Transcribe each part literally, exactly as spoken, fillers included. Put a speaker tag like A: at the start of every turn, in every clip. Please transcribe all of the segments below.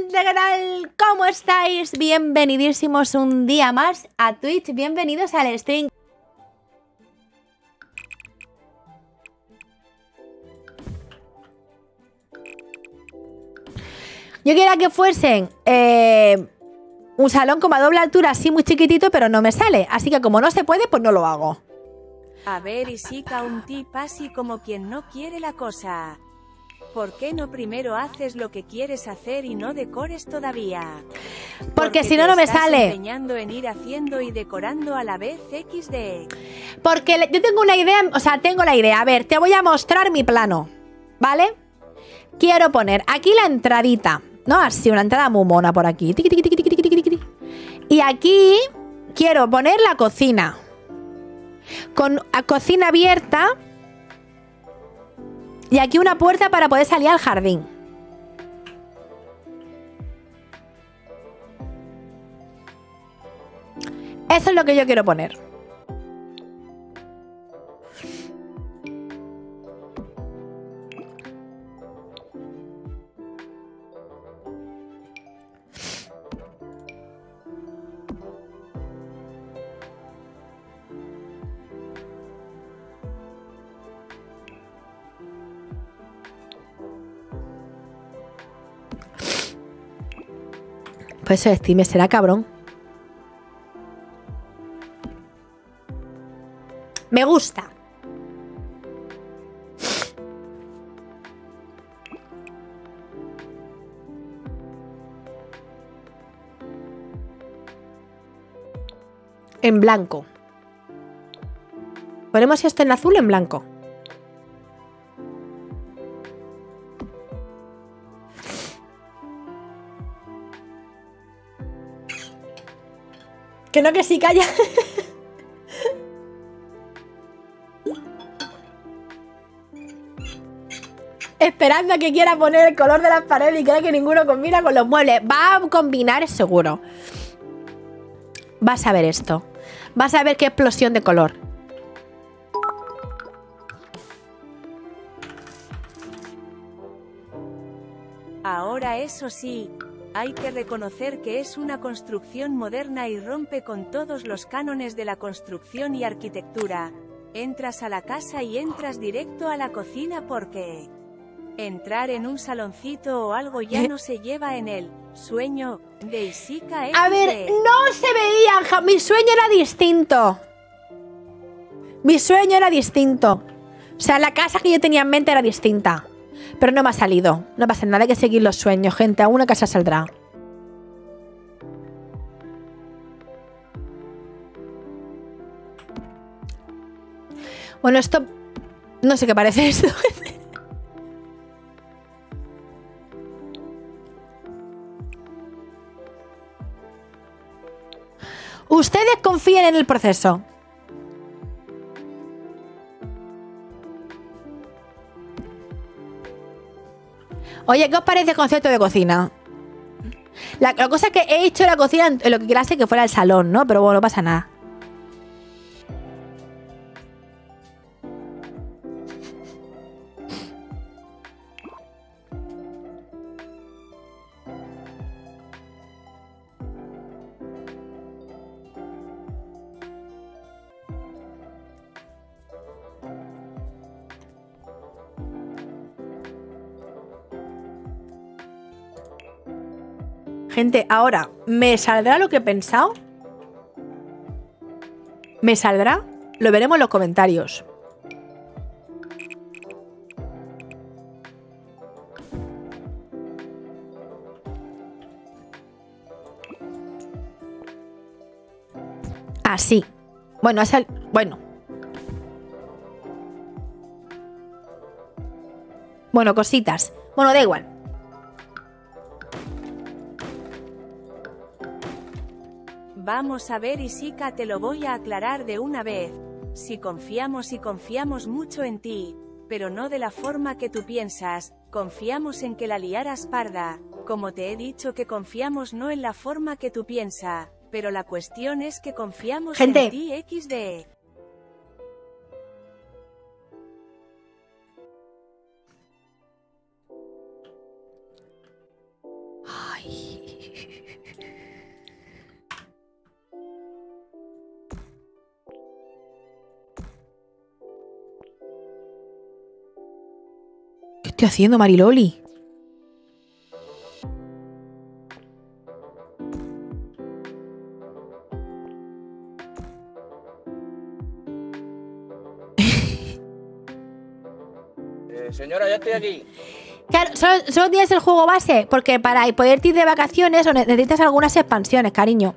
A: gente? ¿Qué tal? ¿Cómo estáis? Bienvenidísimos un día más a Twitch. Bienvenidos al stream. Yo quería que fuesen eh, un salón como a doble altura, así muy chiquitito, pero no me sale. Así que como no se puede, pues no lo hago.
B: A ver, Isika, un tip así como quien no quiere la cosa. ¿Por qué no primero haces lo que quieres hacer y no decores todavía?
A: Porque,
B: Porque
A: si no, no me
B: estás
A: sale.
B: empeñando en ir haciendo y decorando a la vez equis de.
A: Porque yo tengo una idea, o sea, tengo la idea. A ver, te voy a mostrar mi plano, ¿vale? Quiero poner aquí la entradita, ¿no? Así, una entrada muy mona por aquí. Tiqui, tiqui, tiqui, tiqui, tiqui, tiqui. Y aquí quiero poner la cocina. Con la cocina abierta. Y aquí una puerta para poder salir al jardín. Eso es lo que yo quiero poner. Pues eso, Steam será cabrón. Me gusta. En blanco. Ponemos esto en azul, en blanco. Que no, que sí, calla. Esperando a que quiera poner el color de las paredes y cree que ninguno combina con los muebles. Va a combinar seguro. Vas a ver esto. Vas a ver qué explosión de color.
B: Ahora eso sí, hay que reconocer que es una construcción moderna y rompe con todos los cánones de la construcción y arquitectura. Entras a la casa y entras directo a la cocina porque entrar en un saloncito o algo ya no se lleva en el sueño de Isika.
A: A ver, no se veía. Mi sueño era distinto. Mi sueño era distinto. O sea, la casa que yo tenía en mente era distinta. Pero no me ha salido. No pasa nada, hay que seguir los sueños, gente. A una casa saldrá. Bueno, esto... No sé qué parece esto. Ustedes confíen en el proceso. Oye, ¿qué os parece el concepto de cocina? La, la cosa es que he hecho la cocina en lo que quería que fuera el salón, ¿no? Pero bueno, no pasa nada. Gente, ahora, ¿me saldrá lo que he pensado? ¿Me saldrá? Lo veremos en los comentarios. Así. Bueno, es el... Bueno. Bueno, cositas. Bueno, da igual.
B: Vamos a ver, Isika, te lo voy a aclarar de una vez. Si confiamos y confiamos mucho en ti, pero no de la forma que tú piensas, confiamos en que la liaras parda. Como te he dicho que confiamos no en la forma que tú piensas, pero la cuestión es que confiamos
A: Gente.
B: en ti equis de.
A: Ay. ¿Qué estoy haciendo, Mariloli?
C: Eh, señora, ya estoy aquí.
A: Claro, solo, solo tienes el juego base, porque para poder ir de vacaciones o necesitas algunas expansiones, cariño.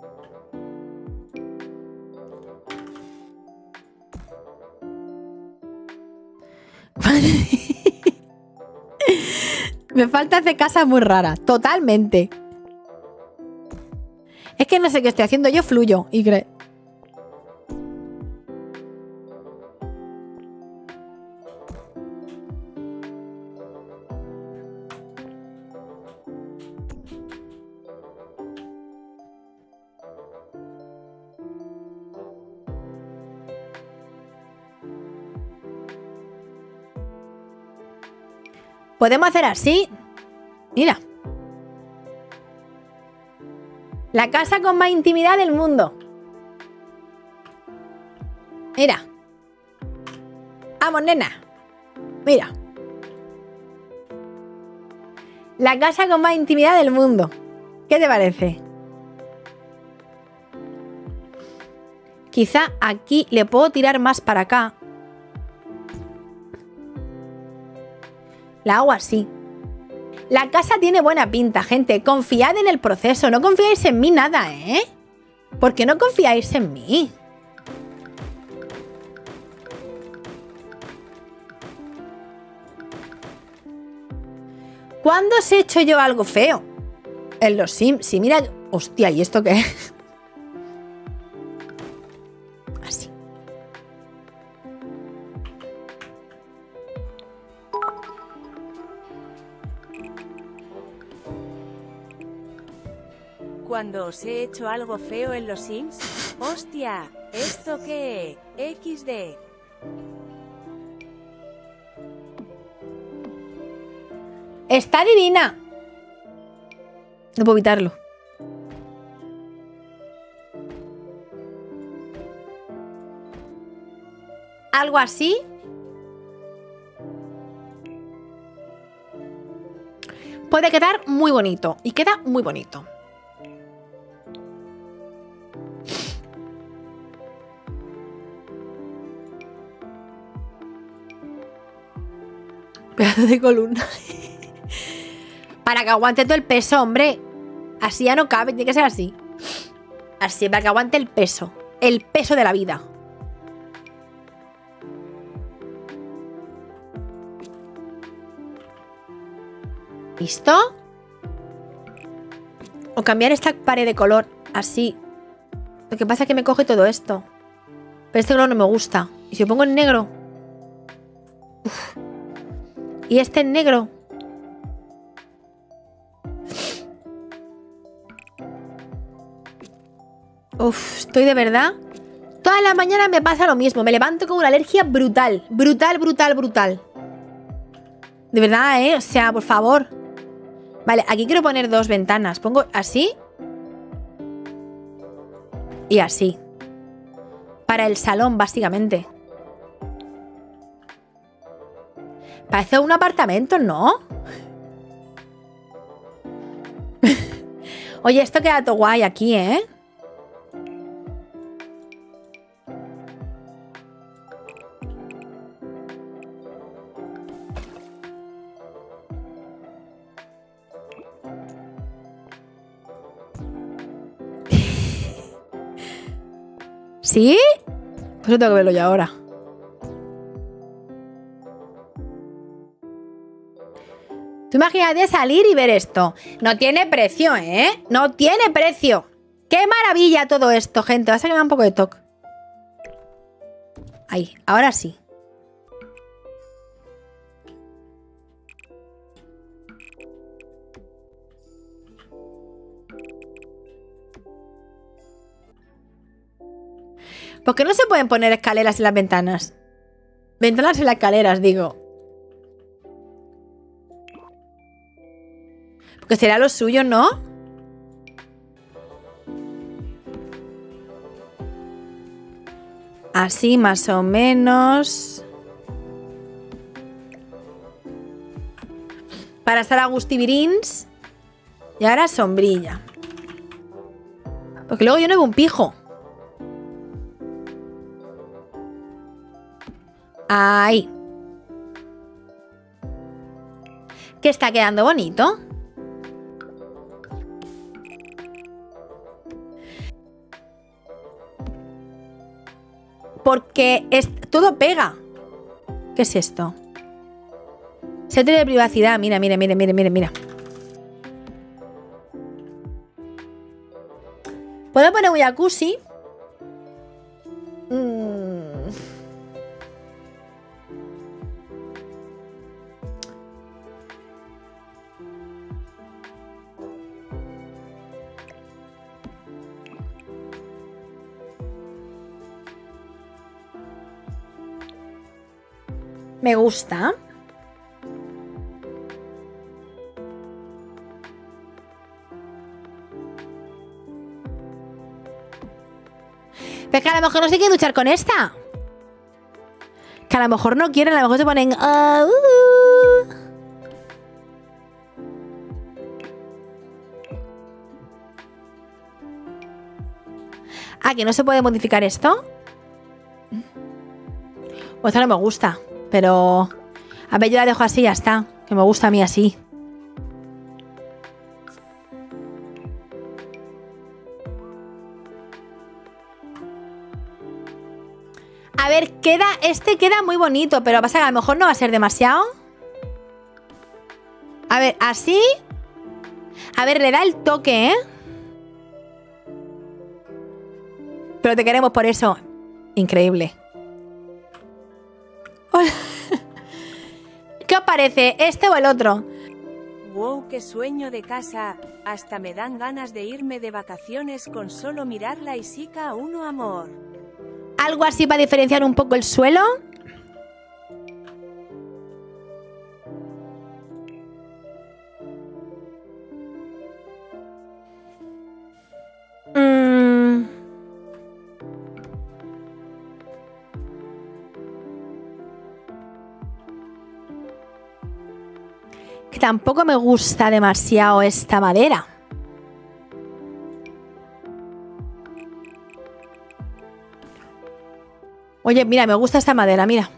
A: Me falta hacer casa muy rara, totalmente. Es que no sé qué estoy haciendo, yo fluyo y creo. Podemos hacer así. Mira. La casa con más intimidad del mundo. Mira. Vamos, nena. Mira. La casa con más intimidad del mundo. ¿Qué te parece? Quizá aquí le puedo tirar más para acá. La hago así. La casa tiene buena pinta, gente. Confiad en el proceso. No confiáis en mí nada, ¿eh? ¿Por qué no confiáis en mí? ¿Cuándo os he hecho yo algo feo? En los Sims. Sí, mira... Hostia, ¿y esto qué es? Así.
B: Cuando os he hecho algo feo en los Sims. Hostia, ¿esto qué? equis de.
A: Está divina. No puedo evitarlo. Algo así. Puede quedar muy bonito. Y queda muy bonito. Pedazo de columna. Para que aguante todo el peso, hombre. Así ya no cabe, tiene que ser así. Así, para que aguante el peso. El peso de la vida. ¿Listo? O cambiar esta pared de color. Así. Lo que pasa es que me coge todo esto. Pero este color no me gusta. ¿Y si lo pongo en negro? Uf. Y este en negro. Uf, estoy de verdad. Toda la mañana me pasa lo mismo. Me levanto con una alergia brutal. Brutal, brutal, brutal. De verdad, ¿eh? O sea, por favor. Vale, aquí quiero poner dos ventanas. Pongo así. Y así. Para el salón, básicamente. Parece un apartamento, ¿no? Oye, esto queda todo guay aquí, ¿eh? ¿Sí? Pues yo tengo que verlo ya ahora. Tú imagínate salir y ver esto. No tiene precio, ¿eh? No tiene precio. ¡Qué maravilla todo esto, gente! Vas a quedar un poco de toque. Ahí, ahora sí. ¿Por qué no se pueden poner escaleras en las ventanas? Ventanas en las escaleras, digo. Porque será lo suyo, ¿no? Así más o menos. Para estar a gustibirins. Y ahora sombrilla. Porque luego yo no veo un pijo. Ahí. Que está quedando bonito. Porque es, todo pega. ¿Qué es esto? Setting de privacidad. Mira, mira, mira, mira, mira, mira. ¿Puedo poner un jacuzzi? Mm. Me gusta. Pero que a lo mejor no se quiere duchar con esta. Que a lo mejor no quieren, a lo mejor se ponen... Uh, uh. Ah, que no se puede modificar esto. Pues esta no me gusta. Pero... A ver, yo la dejo así y ya está. Que me gusta a mí así. A ver, queda... Este queda muy bonito, pero pasa que a lo mejor no va a ser demasiado. A ver, así... A ver, le da el toque, ¿eh? Pero te queremos por eso. Increíble. Hola. ¿Qué os parece? ¿Este o el otro?
B: Wow, qué sueño de casa. Hasta me dan ganas de irme de vacaciones con solo mirarla y sica a uno amor.
A: Algo así para diferenciar un poco el suelo. Mm. Que tampoco me gusta demasiado esta madera. Oye, mira, me gusta esta madera, mira.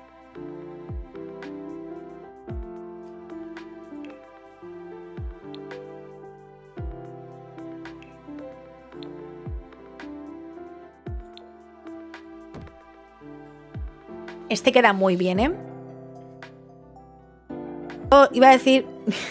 A: Este queda muy bien, ¿eh? Oh, iba a decir...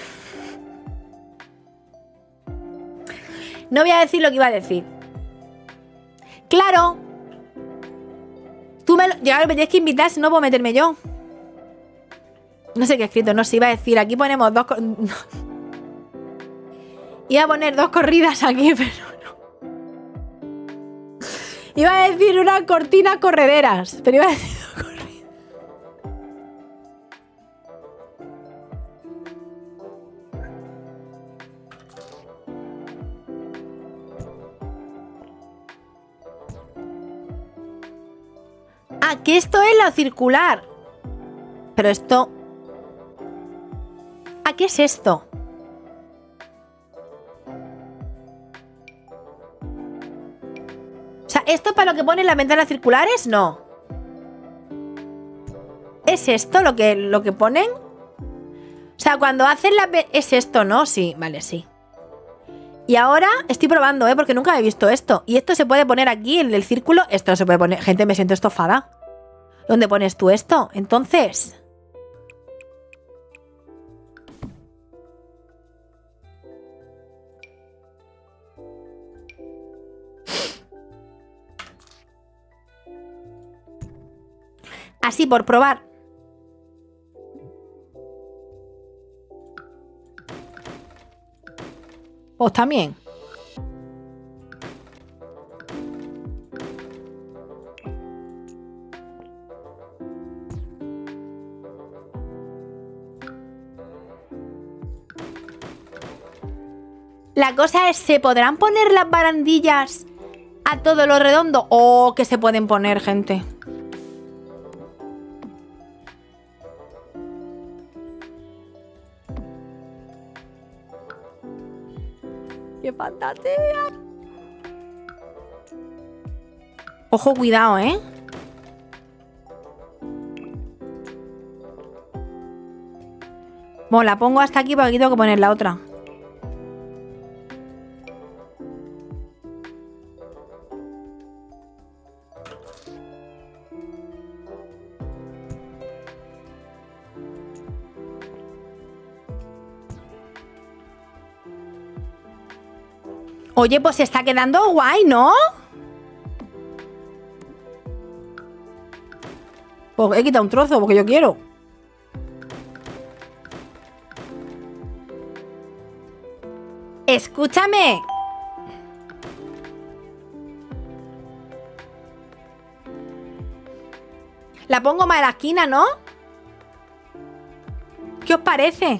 A: No voy a decir lo que iba a decir. ¡Claro! Tú me, lo, ya me tienes que invitar, si no puedo meterme yo. No sé qué he escrito, no sé, iba a decir, aquí ponemos dos... Iba a poner dos corridas aquí, pero no. Iba a decir unas cortinas correderas, pero iba a decir dos corridas. Ah, que esto es lo circular. Pero esto... Ah, ¿qué es esto? O sea, ¿esto para lo que ponen las ventanas circulares? No. ¿Es esto lo que, lo que ponen? O sea, cuando hacen la... ¿Es esto, no? Sí, vale, sí. Y ahora estoy probando, ¿eh? Porque nunca he visto esto. Y esto se puede poner aquí, en el círculo. Esto no se puede poner... Gente, me siento estofada. ¿Dónde pones tú esto? Entonces... Así, por probar. Pues también. La cosa es, ¿se podrán poner las barandillas a todo lo redondo. Oh, que se pueden poner, gente. ¡Qué fantasía! Ojo, cuidado, ¿eh? Bueno, la pongo hasta aquí porque aquí tengo que poner la otra. Oye, pues se está quedando guay, ¿no? Pues he quitado un trozo porque yo quiero. Escúchame. La pongo más en la esquina, ¿no? ¿Qué os parece?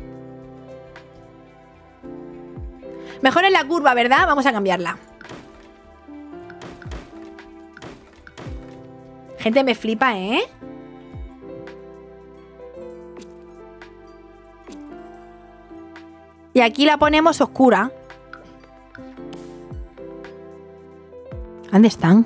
A: Mejor en la curva, ¿verdad? Vamos a cambiarla. Gente, me flipa, ¿eh? Y aquí la ponemos oscura. ¿Dónde están?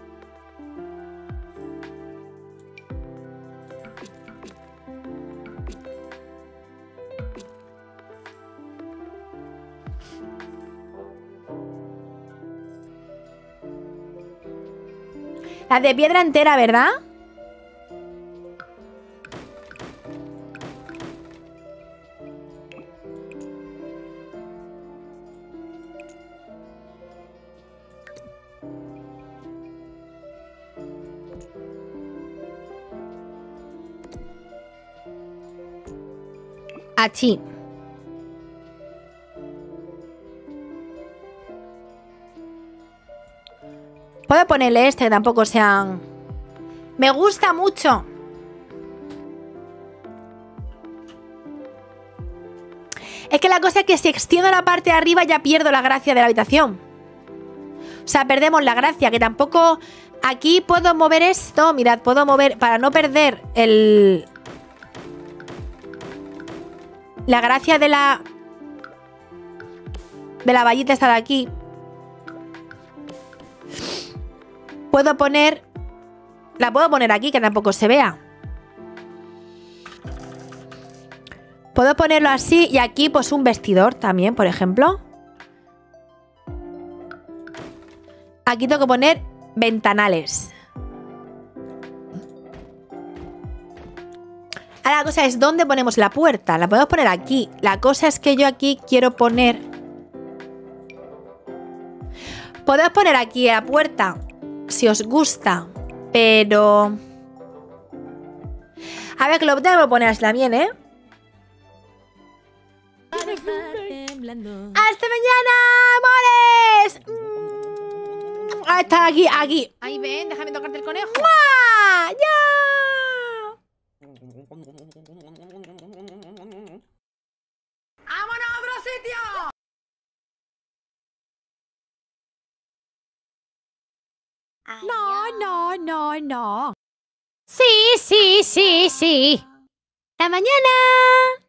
A: La de piedra entera, ¿verdad? Así. Puedo ponerle este, que tampoco sean... Me gusta mucho. Es que la cosa es que si extiendo la parte de arriba ya pierdo la gracia de la habitación. O sea, perdemos la gracia, que tampoco... Aquí puedo mover esto, mirad, puedo mover... Para no perder el... La gracia de la... De la vallita esta de aquí. Puedo poner... La puedo poner aquí, que tampoco se vea. Puedo ponerlo así y aquí pues un vestidor también, por ejemplo. Aquí tengo que poner ventanales. Ahora la cosa es dónde ponemos la puerta. La podemos poner aquí. La cosa es que yo aquí quiero poner... Podemos poner aquí la puerta, si os gusta, pero... A ver, que lo tengo que poner así también, ¿eh? ¡Hasta mañana, amores! Mm, hasta aquí, aquí. Ahí ven, déjame tocarte el conejo. ¡Mua! ¡Ya! ¡Vámonos a otro sitio! No, no, no, no. Sí, sí, sí, sí. ¡Hasta mañana!